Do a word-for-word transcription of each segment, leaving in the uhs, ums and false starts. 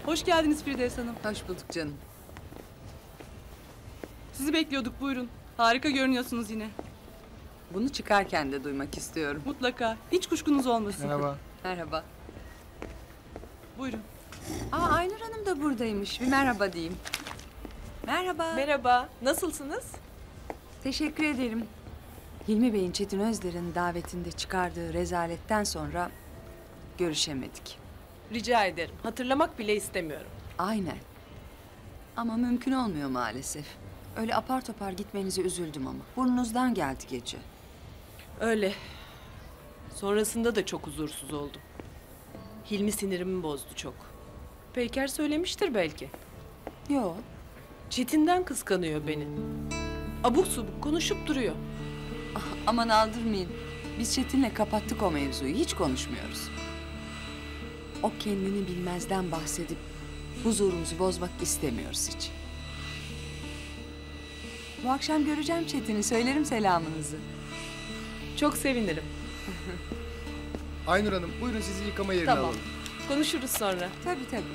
Hoş geldiniz Firdevs Hanım. Hoş bulduk canım. Sizi bekliyorduk, buyurun. Harika görünüyorsunuz yine. Bunu çıkarken de duymak istiyorum. Mutlaka. Hiç kuşkunuz olmasın. Merhaba. Merhaba. Buyurun. Aa, Aynur Hanım da buradaymış. Bir merhaba diyeyim. Merhaba. Merhaba, nasılsınız? Teşekkür ederim. Hilmi Bey'in Çetin Özder'in davetinde çıkardığı rezaletten sonra görüşemedik. Rica ederim. Hatırlamak bile istemiyorum. Aynen. Ama mümkün olmuyor maalesef. Öyle apar topar gitmenize üzüldüm ama. Burnunuzdan geldi gece. Öyle. Sonrasında da çok huzursuz oldum. Hilmi sinirimi bozdu çok. Peyker söylemiştir belki. Yo. Çetin'den kıskanıyor beni. Abuk subuk konuşup duruyor. Aman aldırmayın. Biz Çetin'le kapattık o mevzuyu. Hiç konuşmuyoruz. O kendini bilmezden bahsedip huzurumuzu bozmak istemiyoruz hiç. Bu akşam göreceğim Çetin'i. Söylerim selamınızı. Çok sevinirim. Aynur Hanım, buyurun sizi yıkama yerine Tamam. alalım. Konuşuruz sonra. Tabii tabii.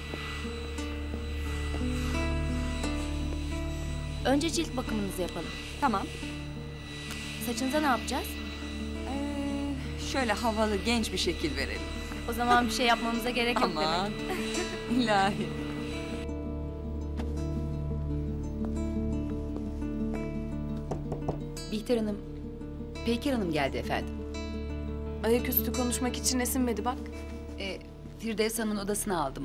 Önce cilt bakımınızı yapalım. Tamam. Saçınıza ne yapacağız? Ee, şöyle havalı genç bir şekil verelim. O zaman bir şey yapmamıza gerek yok Aman. demek. İlahi. Bihter Hanım, Peyker Hanım geldi efendim. Ayaküstü konuşmak için esinmedi bak. Ee, Firdevs Hanım'ın odasına aldım.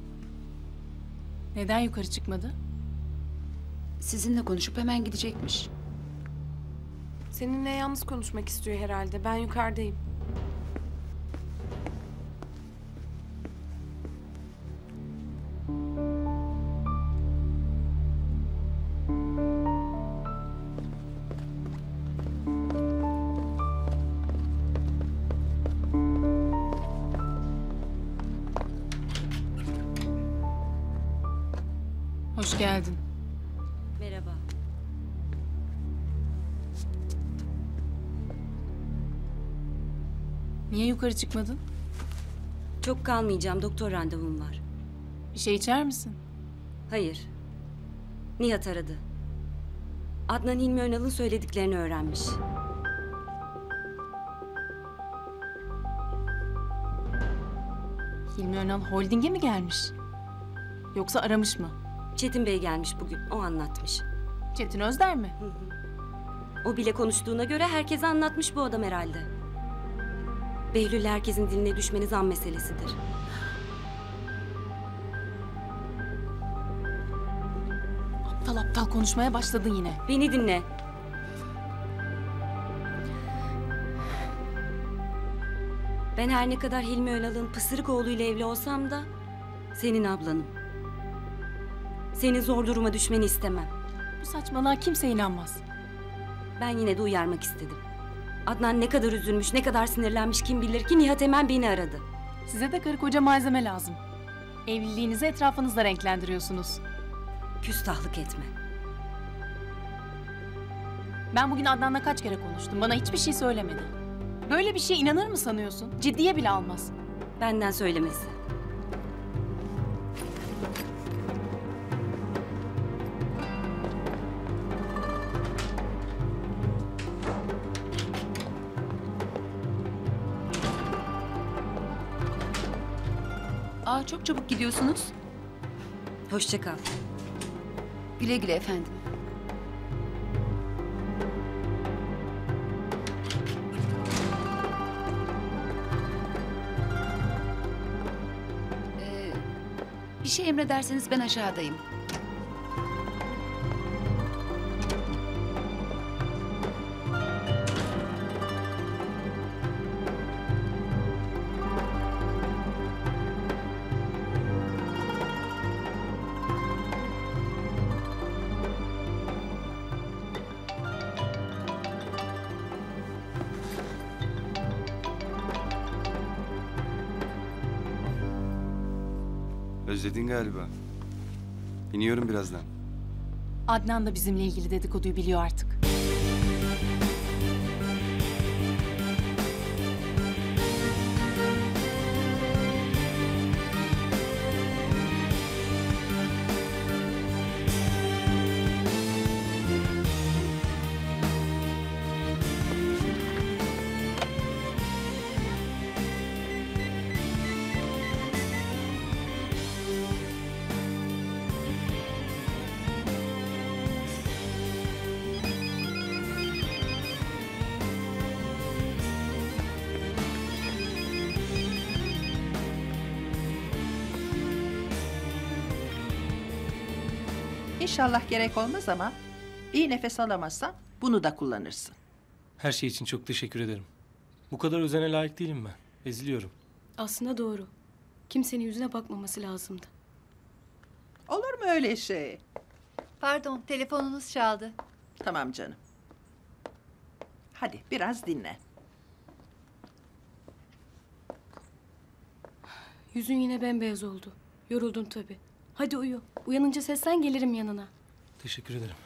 Neden yukarı çıkmadı? Sizinle konuşup hemen gidecekmiş. Seninle yalnız konuşmak istiyor herhalde. Ben yukarıdayım. Hoş geldin. Merhaba. Niye yukarı çıkmadın? Çok kalmayacağım. Doktor randevum var. Bir şey içer misin? Hayır. Nihat aradı. Adnan Hilmi Önal'ın söylediklerini öğrenmiş. Hilmi Önal holdinge mi gelmiş? Yoksa aramış mı? Çetin Bey gelmiş bugün. O anlatmış. Çetin Özder mi? Hı hı. O bile konuştuğuna göre herkese anlatmış bu adam herhalde. Behlül herkesin diline düşmeniz an meselesidir. Aptal aptal konuşmaya başladın yine. Beni dinle. Ben her ne kadar Hilmi Önal'ın pısırık oğluyla evli olsam da senin ablanım. Senin zor duruma düşmeni istemem. Bu saçmalığa kimse inanmaz. Ben yine de uyarmak istedim. Adnan ne kadar üzülmüş, ne kadar sinirlenmiş kim bilir ki Nihat hemen beni aradı. Size de karı koca malzeme lazım. Evliliğinizi etrafınızla renklendiriyorsunuz. Küstahlık etme. Ben bugün Adnan'la kaç kere konuştum. Bana hiçbir şey söylemedi. Böyle bir şeye inanır mı sanıyorsun? Ciddiye bile almaz. Benden söylemesi. Aa, çok çabuk gidiyorsunuz. Hoşça kal. Güle güle efendim. Ee, bir şey emrederseniz ben aşağıdayım. Özledin galiba. İniyorum birazdan. Adnan da bizimle ilgili dedikoduyu biliyor artık. İnşallah gerek olmaz ama iyi nefes alamazsan bunu da kullanırsın. Her şey için çok teşekkür ederim. Bu kadar özene layık değilim ben. Eziliyorum. Aslında doğru. Kimsenin yüzüne bakmaması lazımdı. Olur mu öyle şey? Pardon, telefonunuz çaldı. Tamam canım. Hadi biraz dinle. Yüzün yine bembeyaz oldu. Yoruldun tabii. Hadi uyu. Uyanınca seslen gelirim yanına. Teşekkür ederim.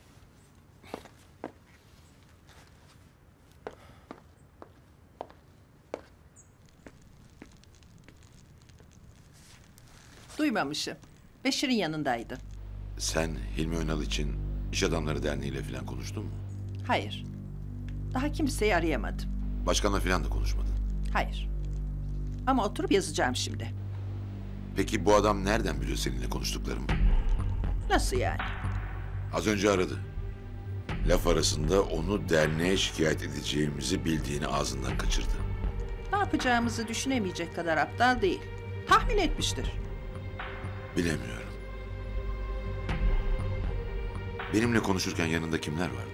Duymamışım. Beşir'in yanındaydı. Sen Hilmi Önal için İş Adamları Derneği ile falan konuştun mu? Hayır. Daha kimseyi arayamadım. Başkanla falan da konuşmadın. Hayır. Ama oturup yazacağım şimdi. Peki bu adam nereden biliyor seninle konuştuklarımı? Nasıl yani? Az önce aradı. Laf arasında onu derneğe şikayet edeceğimizi bildiğini ağzından kaçırdı. Ne yapacağımızı düşünemeyecek kadar aptal değil. Tahmin etmiştir. Bilemiyorum. Benimle konuşurken yanında kimler vardı?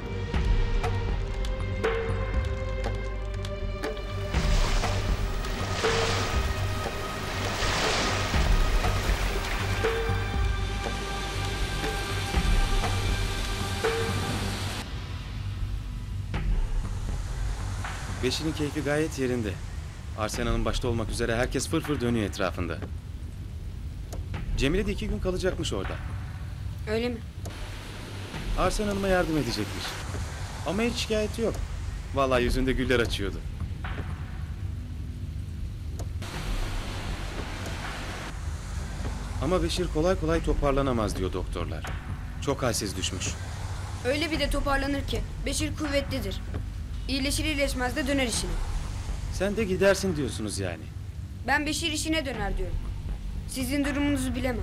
Beşir'in keyfi gayet yerinde. Arsen Hanım başta olmak üzere herkes fırfır dönüyor etrafında. Cemile de iki gün kalacakmış orada. Öyle mi? Arsen Hanım'a yardım edecekmiş. Ama hiç şikayeti yok. Vallahi yüzünde güller açıyordu. Ama Beşir kolay kolay toparlanamaz diyor doktorlar. Çok halsiz düşmüş. Öyle bir de toparlanır ki. Beşir kuvvetlidir. İyileşir iyileşmez de döner işine. Sen de gidersin diyorsunuz yani. Ben Beşir işine döner diyorum. Sizin durumunuzu bilemem.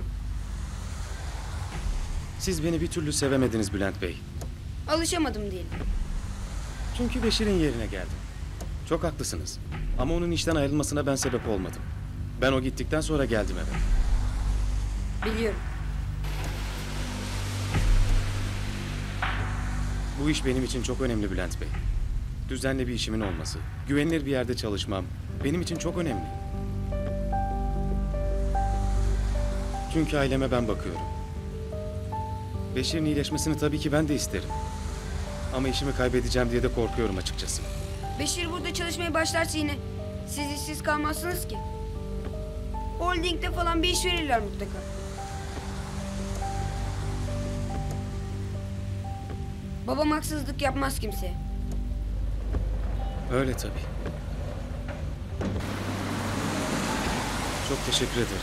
Siz beni bir türlü sevemediniz Bülent Bey. Alışamadım diyelim. Çünkü Beşir'in yerine geldim. Çok haklısınız. Ama onun işten ayrılmasına ben sebep olmadım. Ben o gittikten sonra geldim eve. Biliyorum. Bu iş benim için çok önemli Bülent Bey. Düzenli bir işimin olması, güvenilir bir yerde çalışmam benim için çok önemli. Çünkü aileme ben bakıyorum. Beşir'in iyileşmesini tabii ki ben de isterim. Ama işimi kaybedeceğim diye de korkuyorum açıkçası. Beşir burada çalışmaya başlarsa yine siz işsiz kalmazsınız ki. Holding'de falan bir iş verirler mutlaka. Babam haksızlık yapmaz kimseye. Öyle tabii. Çok teşekkür ederim.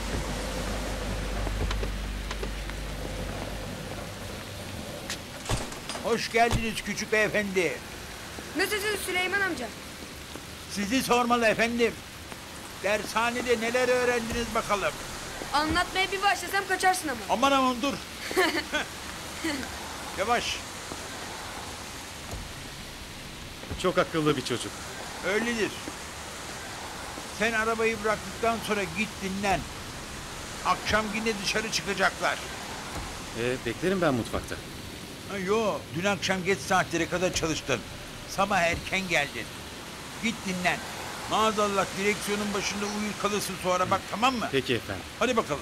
Hoş geldiniz küçük beyefendi. Nasılsınız Süleyman amca? Sizi sormalı efendim. Dershanede neler öğrendiniz bakalım. Anlatmaya bir başlasam kaçarsın ama. Aman aman dur. Yavaş. Çok akıllı bir çocuk. Öyledir. Sen arabayı bıraktıktan sonra git dinlen. Akşam yine dışarı çıkacaklar. Ee, beklerim ben mutfakta. Ha, yo, dün akşam geç saatlere kadar çalıştın. Sabah erken geldin. Git dinlen. Maazallah direksiyonun başında uyur kalırsın sonra bak, tamam mı? Peki efendim. Hadi bakalım.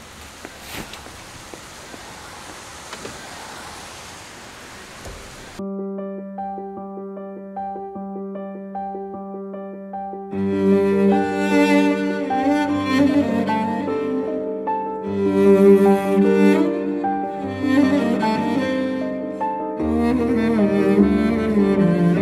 Thank you.